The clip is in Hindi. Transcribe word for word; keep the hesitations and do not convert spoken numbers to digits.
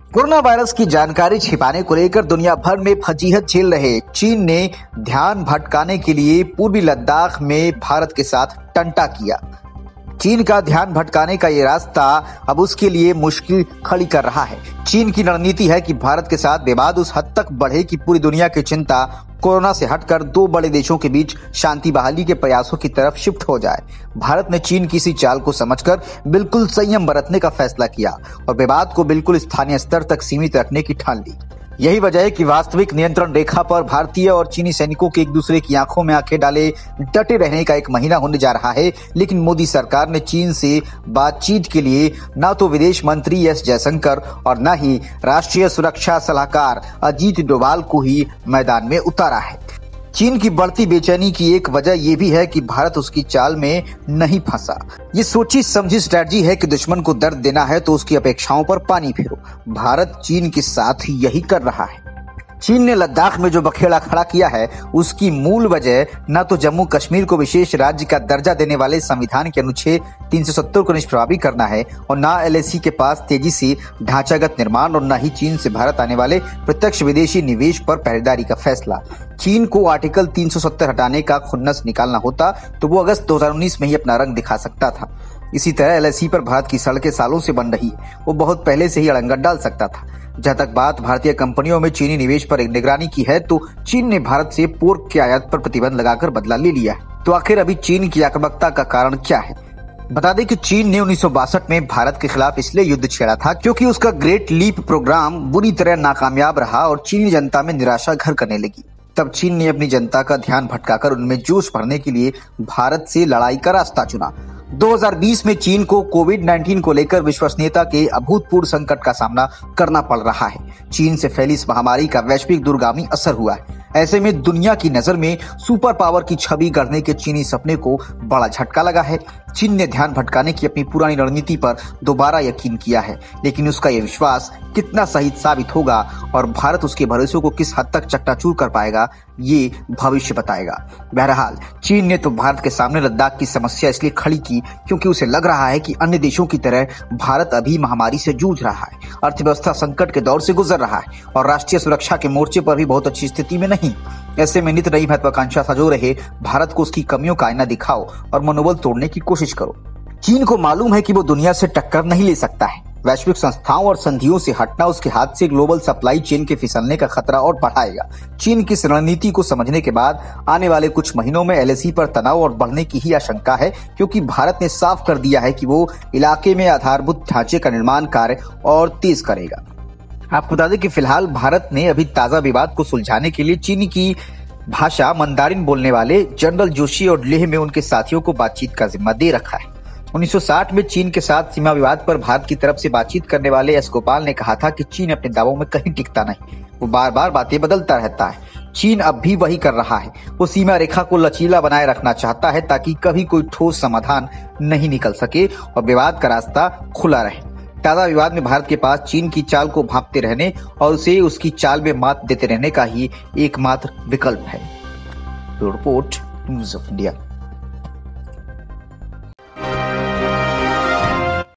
कोरोना वायरस की जानकारी छिपाने को लेकर दुनिया भर में फजीहत झेल रहे चीन ने ध्यान भटकाने के लिए पूर्वी लद्दाख में भारत के साथ टंटा किया। चीन का ध्यान भटकाने का ये रास्ता अब उसके लिए मुश्किल खड़ी कर रहा है। चीन की रणनीति है कि भारत के साथ विवाद उस हद तक बढ़े कि पूरी दुनिया की चिंता कोरोना से हटकर दो बड़े देशों के बीच शांति बहाली के प्रयासों की तरफ शिफ्ट हो जाए। भारत ने चीन की इसी चाल को समझकर बिल्कुल संयम बरतने का फैसला किया और विवाद को बिल्कुल स्थानीय स्तर तक सीमित रखने की ठान ली। यही वजह है कि वास्तविक नियंत्रण रेखा पर भारतीय और चीनी सैनिकों के एक दूसरे की आंखों में आंखें डाले डटे रहने का एक महीना होने जा रहा है। लेकिन मोदी सरकार ने चीन से बातचीत के लिए न तो विदेश मंत्री एस जयशंकर और न ही राष्ट्रीय सुरक्षा सलाहकार अजीत डोभाल को ही मैदान में उतारा है। चीन की बढ़ती बेचैनी की एक वजह यह भी है कि भारत उसकी चाल में नहीं फंसा। ये सोची समझी स्ट्रेटजी है कि दुश्मन को दर्द देना है तो उसकी अपेक्षाओं पर पानी फेरो। भारत चीन के साथ यही कर रहा है। चीन ने लद्दाख में जो बखेड़ा खड़ा किया है उसकी मूल वजह न तो जम्मू कश्मीर को विशेष राज्य का दर्जा देने वाले संविधान के अनुच्छेद तीन सौ सत्तर को निष्प्रभावी करना है और न एलएसी के पास तेजी से ढांचागत निर्माण और न ही चीन से भारत आने वाले प्रत्यक्ष विदेशी निवेश पर पहरेदारी का फैसला। चीन को आर्टिकल तीन सौ सत्तर हटाने का खुन्नस निकालना होता तो वो अगस्त दो हज़ार उन्नीस में ही अपना रंग दिखा सकता था। इसी तरह एलएसी पर भारत की सड़कें सालों से बन रही है, वो बहुत पहले से ही अड़ंगा डाल सकता था। जहां तक बात भारतीय कंपनियों में चीनी निवेश पर निगरानी की है तो चीन ने भारत से पोर्क के आयात पर प्रतिबंध लगाकर बदला ले लिया है। तो आखिर अभी चीन की आक्रामकता का कारण क्या है? बता दें कि चीन ने उन्नीस सौ बासठ में भारत के खिलाफ इसलिए युद्ध छेड़ा था क्योंकि उसका ग्रेट लीप प्रोग्राम बुरी तरह नाकामयाब रहा और चीनी जनता में निराशा घर करने लगी। तब चीन ने अपनी जनता का ध्यान भटकाकर उनमें जोश भरने के लिए भारत से लड़ाई का रास्ता चुना। दो हज़ार बीस में चीन को कोविड उन्नीस को लेकर विश्वसनीयता के अभूतपूर्व संकट का सामना करना पड़ रहा है। चीन से फैली इस महामारी का वैश्विक दूरगामी असर हुआ है। ऐसे में दुनिया की नजर में सुपर पावर की छवि गढ़ने के चीनी सपने को बड़ा झटका लगा है। चीन ने ध्यान भटकाने की अपनी पुरानी रणनीति पर दोबारा यकीन किया है, लेकिन उसका यह विश्वास कितना सही साबित होगा और भारत उसके भरोसे को किस हद तक चकनाचूर कर पाएगा, ये भविष्य बताएगा। बहरहाल चीन ने तो भारत के सामने लद्दाख की समस्या इसलिए खड़ी की क्योंकि उसे लग रहा है कि अन्य देशों की तरह भारत अभी महामारी से जूझ रहा है, अर्थव्यवस्था संकट के दौर से गुजर रहा है और राष्ट्रीय सुरक्षा के मोर्चे पर भी बहुत अच्छी स्थिति में नहीं। ऐसे में नित नई महत्वाकांक्षा सजो रहे भारत को उसकी कमियों का आईना दिखाओ और मनोबल तोड़ने की कोशिश करो। चीन को मालूम है कि वो दुनिया से टक्कर नहीं ले सकता है। वैश्विक संस्थाओं और संधियों से हटना उसके हाथ से ग्लोबल सप्लाई चेन के फिसलने का खतरा और बढ़ाएगा। चीन की रणनीति को समझने के बाद आने वाले कुछ महीनों में एलएसी पर तनाव और बढ़ने की ही आशंका है, क्योंकि भारत ने साफ कर दिया है कि वो इलाके में आधारभूत ढांचे का निर्माण कार्य और तेज करेगा। आपको बता दें कि फिलहाल भारत ने अभी ताजा विवाद को सुलझाने के लिए चीनी की भाषा मंदारिन बोलने वाले जनरल जोशी और लेह में उनके साथियों को बातचीत का जिम्मा दे रखा है। उन्नीस सौ साठ में चीन के साथ सीमा विवाद पर भारत की तरफ से बातचीत करने वाले एस गोपाल ने कहा था कि चीन अपने दावों में कहीं टिकता नहीं, वो बार बार बातें बदलता रहता है। चीन अब भी वही कर रहा है, वो सीमा रेखा को लचीला बनाए रखना चाहता है ताकि कभी कोई ठोस समाधान नहीं निकल सके और विवाद का रास्ता खुला रहे। ताजा विवाद में भारत के पास चीन की चाल को भांपते रहने और उसे उसकी चाल में मात देते रहने का ही एकमात्र विकल्प है। Report news of India.